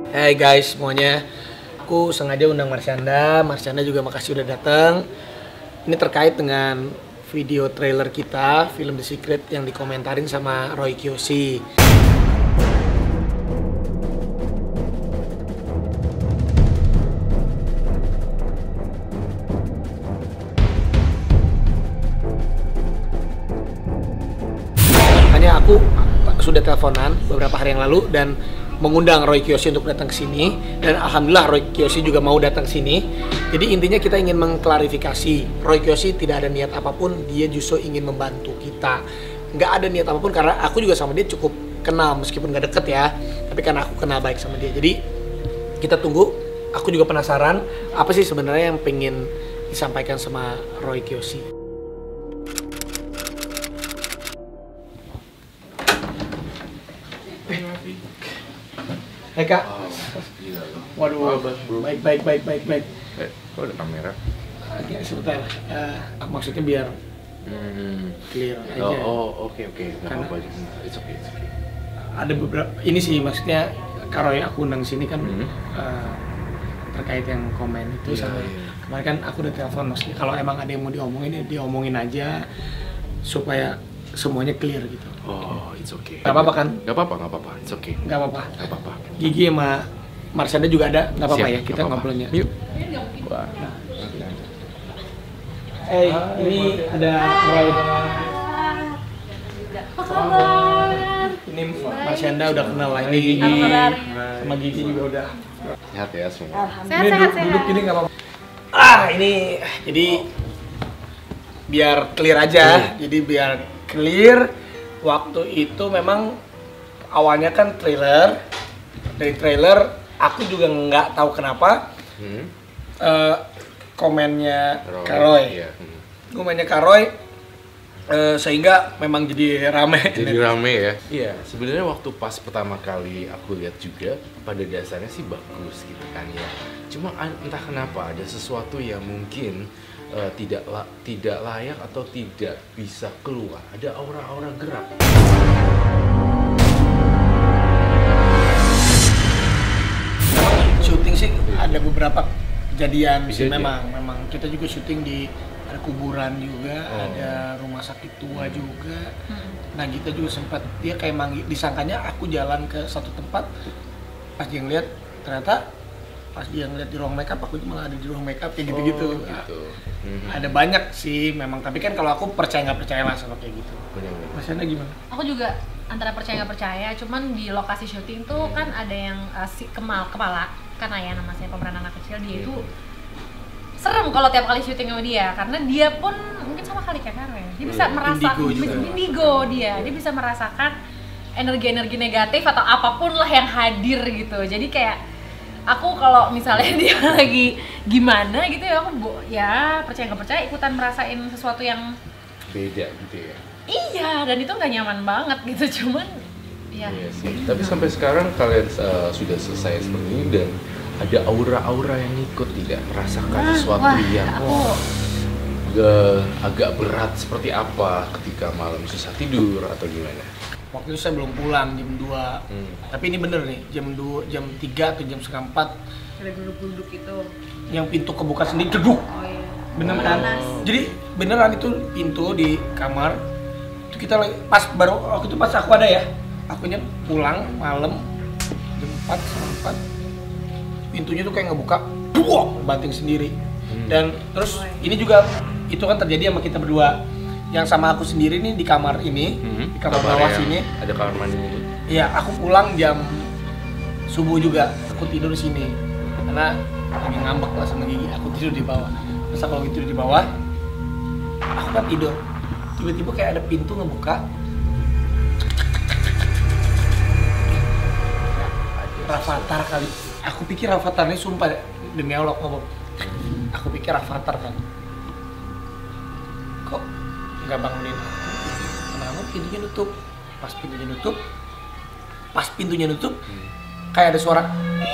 Hai guys semuanya, aku sengaja undang Marsyanda. Marsyanda juga makasih udah datang. Ini terkait dengan video trailer kita, film The Secret yang dikomentarin sama Roy Kiyoshi. Makanya aku sudah teleponan beberapa hari yang lalu dan mengundang Roy Kiyoshi untuk datang ke sini, dan alhamdulillah Roy Kiyoshi juga mau datang ke sini. Jadi intinya kita ingin mengklarifikasi, Roy Kiyoshi tidak ada niat apapun, dia justru ingin membantu kita. Nggak ada niat apapun karena aku juga sama dia cukup kenal meskipun nggak deket ya, tapi karena aku kenal baik sama dia. Jadi kita tunggu. Aku juga penasaran apa sih sebenarnya yang pengen disampaikan sama Roy Kiyoshi. Hai kak. Waduh, baik. Kok ada kamera? Ya, sebentar. Maksudnya biar clear aja. Oke. Nggak Karena- apa-apa. It's okay. Ada beberapa. Ini sih maksudnya kalau yang aku undang sini kan terkait yang komen itu Iya, sama. iya. Kemarin kan aku udah telepon maksudnya kalau emang ada yang mau diomongin ya diomongin aja supaya semuanya clear gitu. Oh, it's okay. Gak apa-apa kan? Nggak apa-apa. It's okay. Gak apa-apa. Nggak apa-apa. Gigi sama Marsyanda juga ada. Gak apa-apa Siap, ya kita nggak apa-apa. ngobrolnya. Yuk. Wah. Ini ada Roy. Apa kabar? Ini Marsyanda udah kenal lah. Ini Gigi. Apa kabar? Sama Gigi juga udah. Sehat ya semua. Ini duduk gini nggak apa-apa. Ini jadi biar clear aja. Jadi biar clear. Waktu itu memang awalnya kan trailer. Dari trailer aku juga nggak tahu kenapa komennya Kak Roy. Iya. Komennya Kak Roy sehingga memang jadi rame. Jadi rame ya. Iya, sebenarnya waktu pas pertama kali aku lihat juga pada dasarnya sih bagus gitu kan ya. Cuma entah kenapa ada sesuatu yang mungkin tidak layak atau tidak bisa keluar. Ada aura-aura gerak. Syuting sih ada beberapa kejadian sih Kejadian. memang kita juga syuting di ada kuburan juga, Oh. ada rumah sakit tua juga. Nah kita juga sempat dia kayak manggil, disangkanya aku jalan ke satu tempat, pas dia ngeliat ternyata pas dia ngeliat di ruang makeup aku malah ada di ruang makeup kayak gitu-gitu. Oh, gitu. Ada banyak sih memang, tapi kan kalau aku percaya nggak percaya lah sama kayak gitu. Benar-benar. Mas Yana gimana? Aku juga antara percaya nggak percaya, cuman di lokasi syuting tuh kan ada yang si kepala kan Ayah namanya pemeran anak kecil, dia itu serem kalau tiap kali syuting sama dia karena dia pun mungkin sama kali kayak Karen, dia bisa Iya, merasakan indigo juga. indigo dia bisa merasakan energi-energi negatif atau apapun lah yang hadir gitu. Jadi kayak aku kalau misalnya dia lagi gimana gitu ya aku ya percaya nggak percaya ikutan merasain sesuatu yang Beda gitu ya. iya, dan itu nggak nyaman banget gitu, cuman ya Iya sih. Tapi sampai sekarang kalian sudah selesai seperti ini dan ada aura-aura yang ikut tidak merasakan sesuatu yang aku agak berat seperti apa ketika malam susah tidur atau gimana? Waktu itu saya belum pulang jam 2. Tapi ini bener nih, jam 2, jam 3 atau jam setengah 4 ada duduk-duduk itu. yang pintu kebuka sendiri jeduk. Oh iya. Bener kan? Panas. Jadi beneran itu pintu di kamar. Itu kita lagi pas baru waktu itu pas aku ada ya. Akunya pulang malam jam 4 setengah 4. Pintunya tuh kayak ngebuka, buok, banting sendiri. Dan terus ini juga itu kan terjadi sama kita berdua. Yang sama aku sendiri nih di kamar ini, di kamar bawah sini. Ada kamar mandi. Iya, aku pulang jam subuh juga. Aku tidur di sini karena lagi ngambek lah sama Gigi. Aku tidur di bawah. Terus aku lagi tidur di bawah, aku kan tidur. Tiba-tiba kayak ada pintu ngebuka. Rafathar kali. Aku pikir Rafathar ini sumpah demi Allah ngomong. Aku pikir Rafathar kan. Kok nggak bangunin aku? Kenapa pintunya nutup? Pas pintunya nutup, kayak ada suara.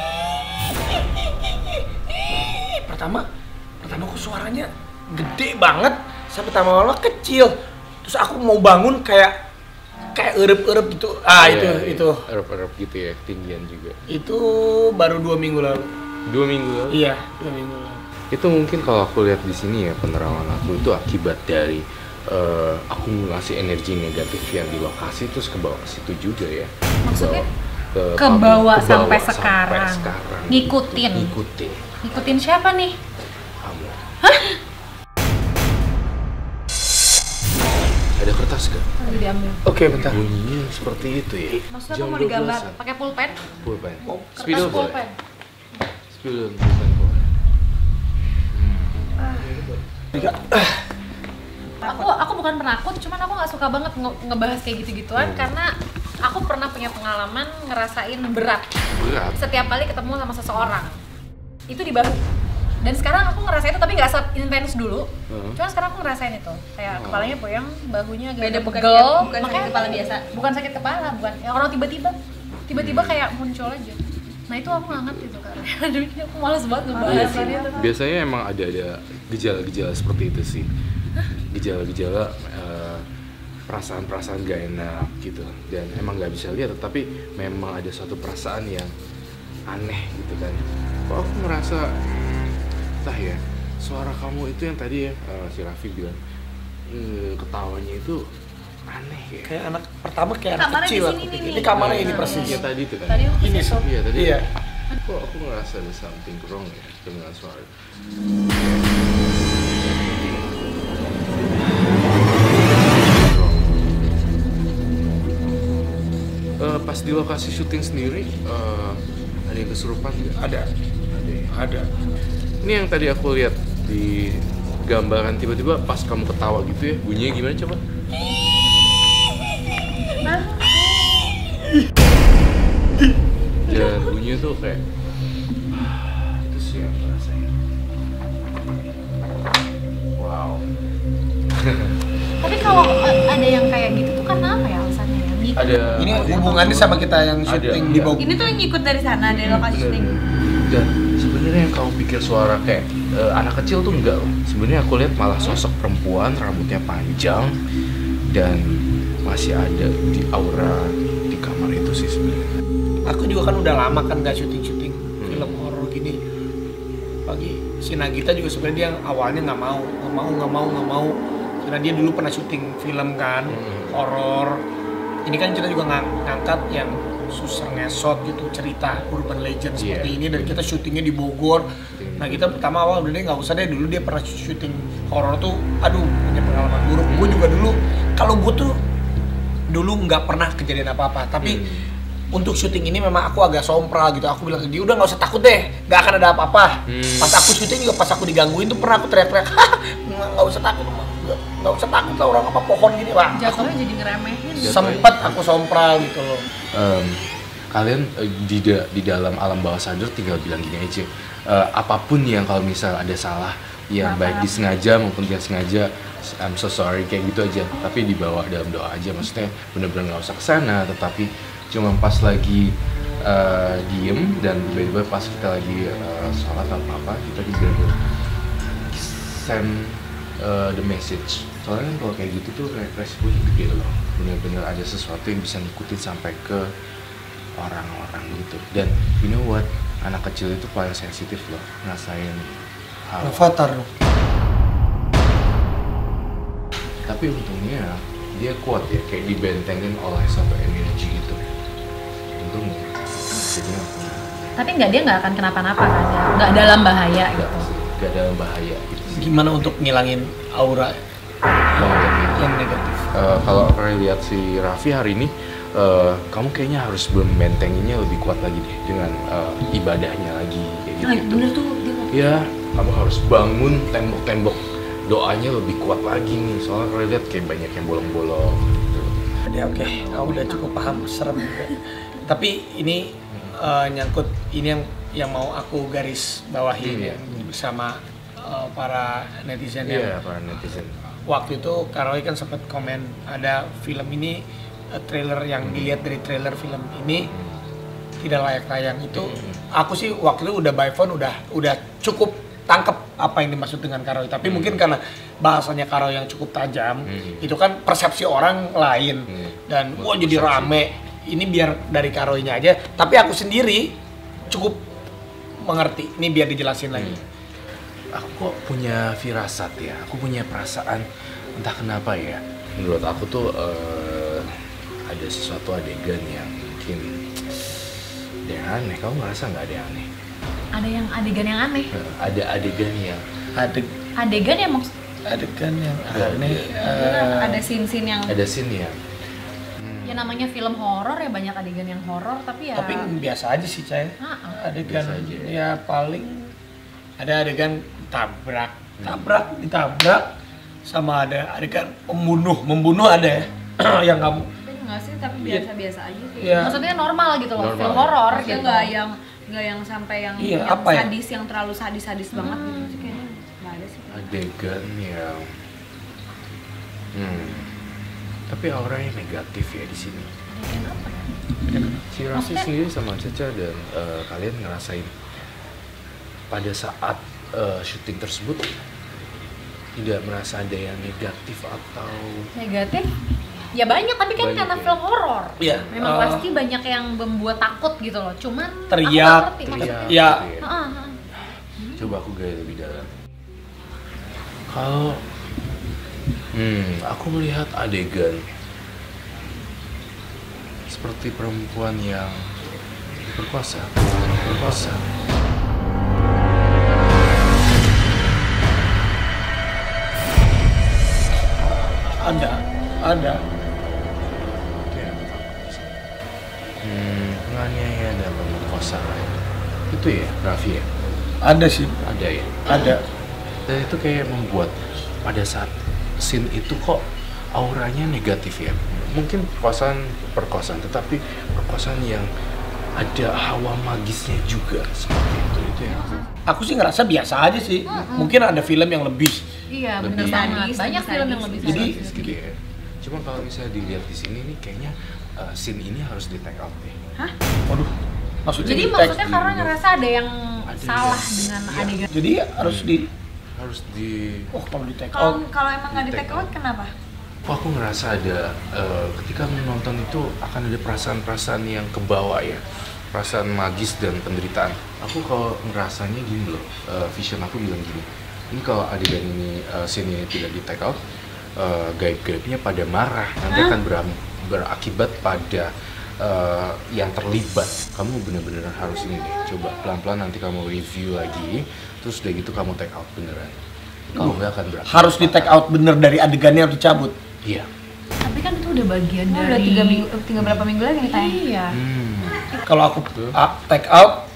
Pertama kok suaranya gede banget. Saya pertama awalnya kecil. Terus aku mau bangun kayak kayak erup gitu. Itu Erup gitu ya, ketinggian juga. itu baru 2 minggu lalu. 2 minggu lalu. Iya, 2 minggu lalu. Itu mungkin kalau aku lihat di sini ya, penerawangan aku itu akibat dari aku ngasih energi negatif yang di lokasi terus ke bawah ke situ juga ya. Maksudnya? Ke Kebawa bawah sampai sekarang. Ngikutin siapa nih? Kamu. Ada kertas gak? Aduh, diambil. Oke, bentar. Bunyinya seperti itu ya. Maksudnya Jam aku mau digambar 12-an. pakai pulpen? Pulpen. Kertas Spidol boleh. pulpen. Spidol pulpen boleh. Aku bukan penakut, cuman aku nggak suka banget ngebahas kayak gitu-gituan karena aku pernah punya pengalaman ngerasain berat Berat. setiap kali ketemu sama seseorang. Itu di bahu. Dan sekarang aku ngerasain itu tapi nggak intens dulu. Cuman sekarang aku ngerasain itu. Kayak kepalanya puyeng, bahunya agak Beda, bukan pegel, bukan makanya sakit kepala biasa. Bukan sakit kepala, bukan. Ya orang tiba-tiba kayak muncul aja. Nah itu aku nggak ngerti tuh karena aduh ini aku malas banget Iya ngebahas sih. itu. Biasanya emang ada gejala-gejala seperti itu sih. Gejala-gejala perasaan-perasaan gak enak gitu. Dan emang nggak bisa lihat, tapi memang ada suatu perasaan yang aneh gitu kan. Kok aku merasa, entah ya, suara kamu itu yang tadi ya si Raffi bilang ketawanya itu aneh ya. Kayak anak pertama kayak anak Kamarnya kecil di aku sini pikir. nih. Ini kamarnya ini Iya, persis. iya, tadi itu kan. Tadi aku Ini kesitu. Iya tadi. Iya. Kok aku ngerasa ada something wrong ya dengan suara. Pas di lokasi syuting sendiri ada yang kesurupan nggak? Ada. Ada. Ini yang tadi aku lihat di gambaran tiba-tiba pas kamu ketawa gitu ya, bunyinya gimana coba? Dan bunyinya tuh kayak itu sih yang aku rasain. Wow. Tapi kalau ada yang kayak gitu tuh karena apa ya alasannya ya? Ngikut. Ada. Ini hubungannya sama kita yang Ada, syuting iya. di Bogor. Ini tuh yang ngikut dari sana, dari lokasi Bener. syuting. Dan sebenarnya yang kamu pikir suara kayak anak kecil tuh enggak loh. Sebenarnya aku lihat malah sosok perempuan, rambutnya panjang dan masih ada di aura di kamar itu sih sebenarnya. Aku juga kan udah lama kan gak syuting film horor gini. Bagi si Nagita juga sebenarnya dia awalnya nggak mau karena dia dulu pernah syuting film kan horor. Ini kan kita juga ngangkat yang susah ngesot gitu, cerita urban legend seperti ini, dan kita syutingnya di Bogor. Nah kita pertama awal udah deh nggak usah deh, dulu dia pernah syuting horor tuh, aduh punya pengalaman buruk. Gue juga dulu, kalau gue tuh dulu nggak pernah kejadian apa-apa, tapi untuk syuting ini memang aku agak sompral gitu. Aku bilang ke dia, udah nggak usah takut deh, nggak akan ada apa-apa. Pas aku syuting juga, pas aku digangguin tuh pernah aku teriak-teriak, nggak usah takut, nggak usah takut lah orang apa pohon gini pak. Jatuhnya jadi ngeremehin. Sempet aku sompral gitu loh. Kalian di dalam alam bawah sadar tinggal bilang gini aja, apapun yang kalau misal ada salah yang baik disengaja maupun tidak sengaja, I'm so sorry kayak gitu aja, tapi dibawa dalam doa aja. Maksudnya bener-bener nggak usah kesana, tetapi cuma pas lagi diem dan tiba-tiba pas kita lagi sholat atau apa, kita bener-bener send the message. Soalnya kan kalau kayak gitu tuh resikonya gede loh, bener-bener ada sesuatu yang bisa ngikutin sampai ke orang-orang gitu. Dan you know what, anak kecil itu paling sensitif loh ngasain hal. Avatar. Tapi untungnya dia kuat ya, kayak dibentengin oleh satu energi gitu. Untungnya. Jadi Tapi dia nggak akan kenapa-napa kan ya? Nggak dalam bahaya gitu. gak dalam bahaya gitu sih. Gimana untuk ngilangin aura yang negatif? Kalau aku lihat si Raffi hari ini, kamu kayaknya harus membentenginya lebih kuat lagi deh dengan ibadahnya lagi kayak gitu. Bener tuh, dia Ya, kamu harus bangun tembok-tembok doanya lebih kuat lagi nih. Soalnya aku lihat kayak banyak yang bolong-bolong gitu. Ya oke, aku udah cukup paham, serem juga. Tapi ini nyangkut ini yang mau aku garis bawahi ya, bersama para netizen Iya, yang para netizen. waktu itu Karoy kan sempat komen ada film ini trailer yang dilihat dari trailer film ini tidak layak tayang. Itu aku sih waktu itu udah by phone udah cukup tangkep apa yang dimaksud dengan Karoy. Tapi mungkin karena bahasanya Karoy yang cukup tajam, itu kan persepsi orang lain dan wah jadi rame. Ini biar dari Karoynya aja. Tapi aku sendiri cukup mengerti. Ini biar dijelasin lagi. Aku kok punya firasat ya, aku punya perasaan entah kenapa ya. Menurut aku tuh ada sesuatu adegan yang mungkin ada yang aneh. Kamu ngerasa nggak ada yang aneh? Ada yang adegan yang aneh. Ada adegan yang Adegan yang maksud adegan yang aneh. Ada scene-scene yang ada scene yang ya namanya film horor ya, banyak adegan yang horor tapi ya Tapi biasa aja sih, Cay. Adegan Biasa aja. ya paling ada adegan ditabrak, sama ada adegan membunuh ada ya. Yang kamu nggak sih, tapi biasa-biasa aja sih. ya maksudnya normal gitu loh, Normal. film horor Maksudnya gitu. nggak yang sampai yang, Iya, yang apa ya? sadis, yang terlalu sadis banget gitu sih kayaknya nggak ada sih. adegan yang tapi auranya negatif ya di sini. Adegan apa? Si Raffi sendiri sama Caca dan kalian ngerasain pada saat syuting tersebut tidak merasa ada yang negatif atau Negatif? Ya banyak, tapi kan Banyak karena ya. film horor. Iya, Memang pasti banyak yang membuat takut gitu loh. Cuman Teriak, aku nggak ngerti teriak maksudnya. Ya. gitu ya. Heeh, heeh. Coba aku gaya lebih dalam. Kalau aku melihat adegan seperti perempuan yang berkuasa. ada. Ya. Penganiayaan dan pemerkosaan. Itu ya, Raffi ya? Ada sih, Ada ya? ada. Dan itu kayak membuat pada saat scene itu kok auranya negatif ya. Mungkin perkosaan, tetapi perkosaan yang ada hawa magisnya juga seperti itu ya. Aku sih ngerasa biasa aja sih. Mungkin ada film yang lebih. Iya, Lebih bener banget. sadis, Banyak lebih film yang sadis. lebih Jadi, sadis. Gitu ya. Cuma kalau misalnya dilihat di sini nih kayaknya scene ini harus di take out deh. Waduh, maksudnya Jadi di tag. maksudnya karena ngerasa ada yang Ada salah yang- dengan iya. adegan. Jadi harus di Harus di kalau di take Kalau out. kalau emang nggak di take out kenapa? aku ngerasa ada ketika menonton itu akan ada perasaan-perasaan yang kebawa ya, perasaan magis dan penderitaan. Aku kalau ngerasanya gini loh, vision aku bilang gini, ini kalau adegan ini scene ini tidak di take out, gaib-gaibnya pada marah, nanti akan berakibat pada yang terlibat. Kamu bener-bener harus ini deh, coba pelan-pelan nanti kamu review lagi, terus udah gitu kamu take out beneran. Kalau nggak akan berakibat Harus di take out bener dari adegannya harus dicabut. Iya. Tapi kan itu udah bagian Udah dari 3 minggu, tinggal berapa minggu lagi nih tayang? Iya. Kalau aku take out,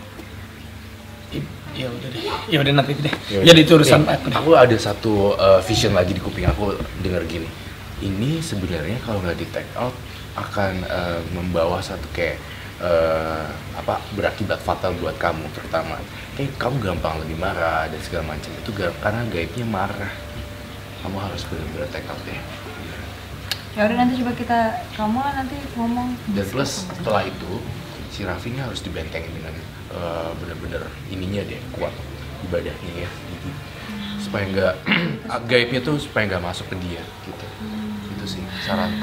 ya udah deh. Ya udah nanti deh. Jadi itu urusan aku deh. Aku ada satu vision lagi di kuping aku dengar gini. Ini sebenarnya kalau nggak di take out akan membawa satu kayak berakibat fatal buat kamu. Pertama, kayak kamu gampang lebih marah dan segala macam itu karena gaibnya marah. Kamu harus benar-benar take out deh. Ya udah nanti coba kamu lah nanti ngomong. Dan plus setelah itu si Raffi ini harus dibentengin dengan benar-benar ininya deh, kuat ibadahnya ya gitu. Supaya nggak gaibnya tuh supaya nggak masuk ke dia gitu. Itu sih saranku.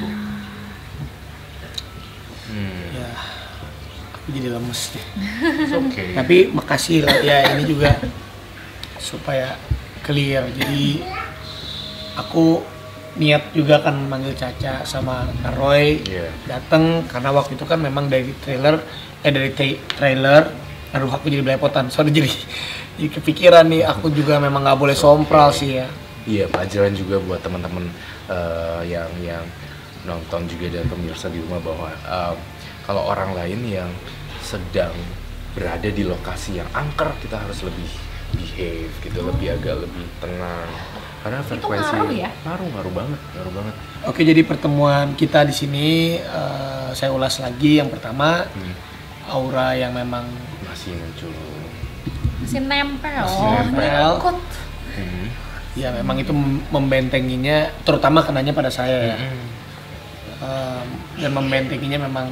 Ya, aku jadi lemes deh. Oke. Tapi makasih lah ya, ini juga supaya clear. Jadi aku niat juga kan manggil Caca sama Roy Iya. datang karena waktu itu kan memang dari trailer, aduh aku jadi belepotan, sorry jadi kepikiran nih, aku juga memang nggak boleh sompral sih ya. Iya, pelajaran juga buat teman-teman yang nonton juga dan pemirsa di rumah bahwa kalau orang lain yang sedang berada di lokasi yang angker, kita harus lebih behave gitu, agak lebih tenang. Karena frekuensi ngaruh ya? ngaruh banget. Oke, jadi pertemuan kita di sini saya ulas lagi. Yang pertama, aura yang memang Masih muncul. Masih nempel. Masih nempel. Ngikut. ya memang itu membentenginya, terutama kenanya pada saya ya. Dan membentenginya memang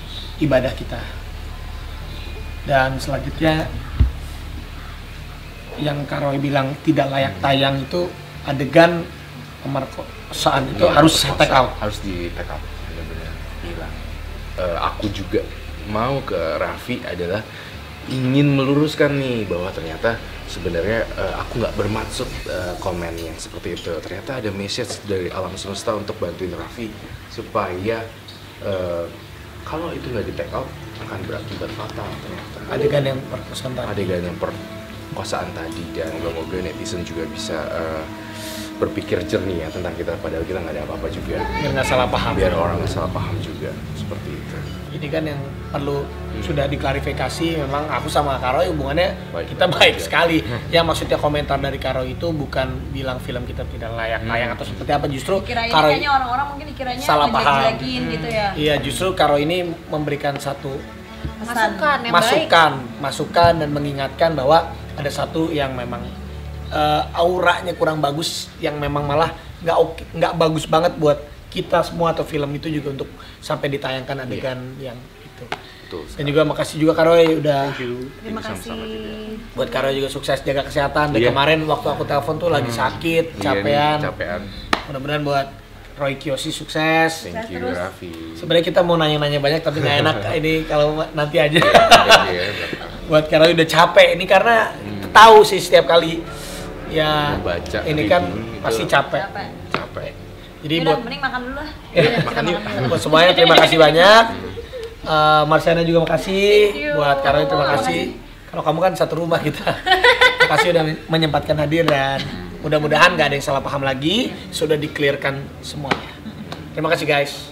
ibadah kita. Dan selanjutnya yang Kak Roy bilang tidak layak tayang itu adegan pemerkosaan itu harus take out. Harus di take out, benar-benar hilang. Aku juga mau ke Raffi adalah ingin meluruskan nih bahwa ternyata sebenarnya aku nggak bermaksud komen yang seperti itu. Ternyata ada message dari alam semesta untuk bantuin Raffi supaya kalau itu nggak di take out akan berakibat fatal ternyata. Adegan yang perkosaan tadi. Adegan yang perkosaan tadi, dan moga-moga netizen juga bisa berpikir jernih ya tentang kita, padahal kita nggak ada apa-apa juga. Biar nggak salah paham. Biar orang nggak salah paham juga seperti itu. Ini kan yang perlu sudah diklarifikasi. Memang aku sama Kak Roy hubungannya kita baik sekali. Ya maksudnya komentar dari Kak Roy itu bukan bilang film kita tidak layak tayang atau seperti apa, justru Dikiranya Kak Roy kayaknya orang-orang mungkin dikiranya salah paham. ngejelek-jelekin gitu ya. Iya, justru Kak Roy ini memberikan satu Masukan yang baik. masukan dan mengingatkan bahwa ada satu yang memang auranya kurang bagus, yang memang malah nggak bagus banget buat kita semua atau film itu juga untuk sampai ditayangkan adegan yang itu. Betul. Dan juga makasih juga Kak Roy udah Terima kasih. buat Kak Roy juga sukses jaga kesehatan. Dan kemarin waktu aku telepon tuh lagi sakit, capean. Capean. Mudah-mudahan buat Roy Kiyoshi sukses. Thank you Raffi. Sebenarnya kita mau nanya-nanya banyak tapi nggak enak ini kalau nanti aja. Iya, Buat Kak Roy udah capek ini karena tahu sih setiap kali ya Membaca ini kan review itu pasti capek. capek. Jadi Udah, buat mending makan dulu lah. makan yuk. Buat semuanya terima kasih banyak. Marsiana juga makasih. Buat Kak Roy terima kasih. Kalau kamu kan satu rumah kita. Makasih udah menyempatkan hadir dan mudah-mudahan nggak ada yang salah paham lagi. Sudah di-clearkan semuanya. Terima kasih guys.